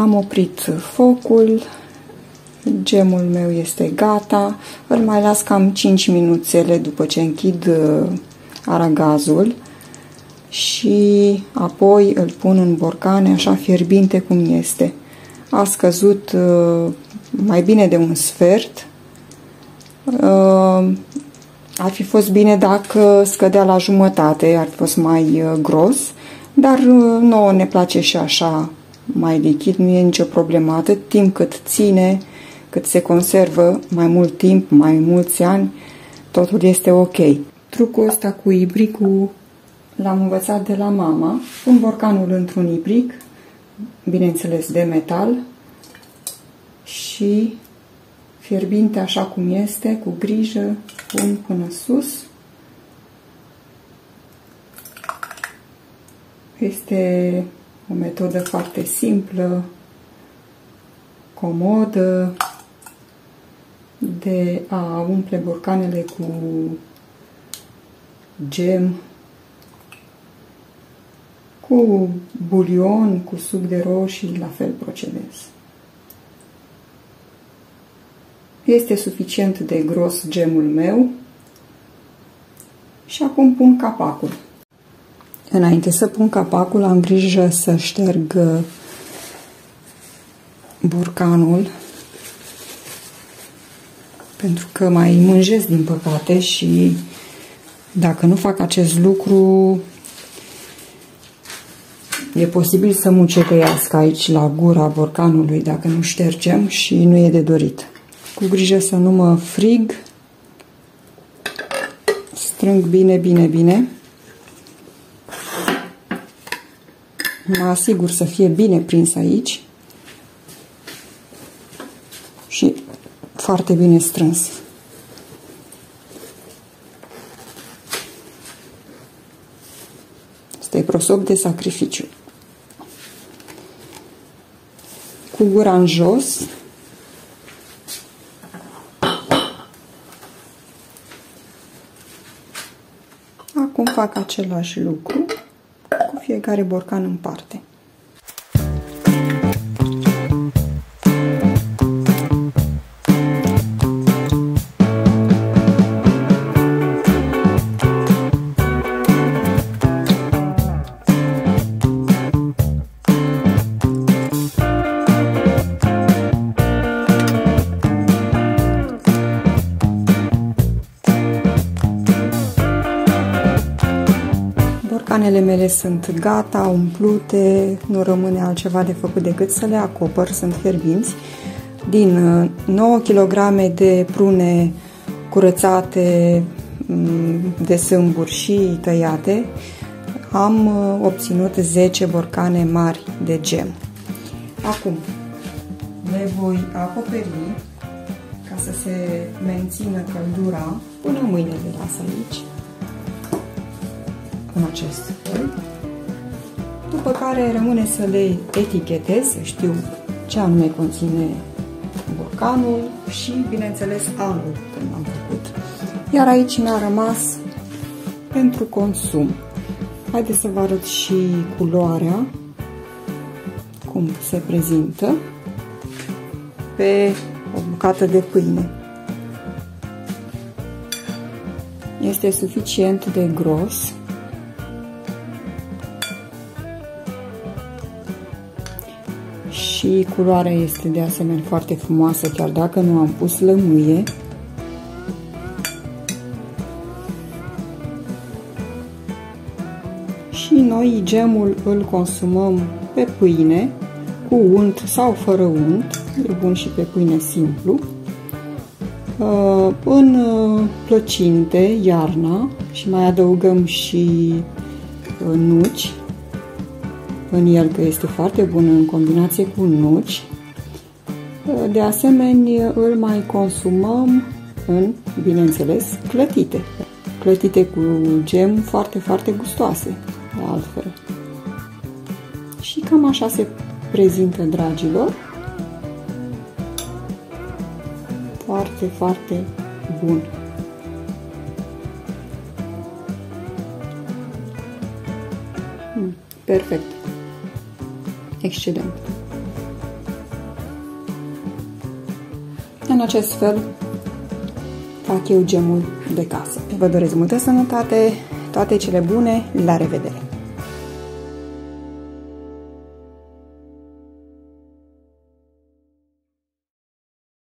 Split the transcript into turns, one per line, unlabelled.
Am oprit focul, gemul meu este gata, îl mai las cam 5 minuțele după ce închid aragazul și apoi îl pun în borcane așa fierbinte cum este. A scăzut mai bine de un sfert. Ar fi fost bine dacă scădea la jumătate, ar fi fost mai gros, dar nouă ne place și așa mai lichid, nu e nicio problemă. Atât timp cât ține, cât se conservă mai mult timp, mai mulți ani, totul este ok. Trucul ăsta cu ibricul l-am învățat de la mama. Pun borcanul într-un ibric, bineînțeles de metal, și fierbinte așa cum este, cu grijă, pun până sus. Este o metodă foarte simplă, comodă, de a umple borcanele cu gem, cu bulion, cu suc de roșii, la fel procedez. Este suficient de gros gemul meu și acum pun capacul. Înainte să pun capacul, am grijă să șterg borcanul, pentru că mai mânjesc din păcate și dacă nu fac acest lucru, e posibil să mucetăiască aici la gura borcanului dacă nu ștergem și nu e de dorit. Cu grijă să nu mă frig, strâng bine, bine, bine. Mă asigur să fie bine prins aici și foarte bine strâns. Asta e prosop de sacrificiu. Cu gura în jos. Acum fac același lucru cu fiecare borcan în parte. Borcanele mele sunt gata, umplute, nu rămâne altceva de făcut decât să le acopăr, sunt fierbinți. Din 9 kg de prune curățate, de sâmburi și tăiate, am obținut 10 borcane mari de gem. Acum le voi acoperi ca să se mențină căldura până mâine le las aici, în acest fel. După care rămâne să le etichetez, să știu ce anume conține borcanul și, bineînțeles, anul când am făcut. Iar aici mi-a rămas pentru consum. Haideți să vă arăt și culoarea, cum se prezintă pe o bucată de pâine. Este suficient de gros. Și culoarea este de asemenea foarte frumoasă, chiar dacă nu am pus lămâie. Și noi gemul îl consumăm pe pâine, cu unt sau fără unt, e bun și pe pâine simplu, în plăcinte, iarna, și mai adăugăm și nuci în el, că este foarte bun în combinație cu nuci. De asemenea, îl mai consumăm în, bineînțeles, clătite. Clătite cu gem foarte, foarte gustoase, de altfel. Și cam așa se prezintă, dragilor. Foarte, foarte bun. Perfect. Excelent. în acest fel fac eu gemul de casă. Vă doresc multă sănătate, toate cele bune, la revedere!